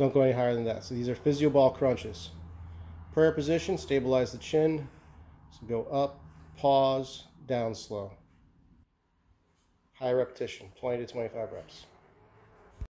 Don't go any higher than that. So these are physio ball crunches. Prayer position, stabilize the chin. So go up, pause, down slow. High repetition, 20 to 25 reps.